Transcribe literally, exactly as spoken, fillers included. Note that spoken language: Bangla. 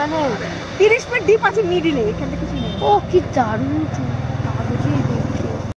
এখানে তিরিশ ফিট ডিপ আছে মিডিলে, এখানে কিছু নেই। ও কি দারুণ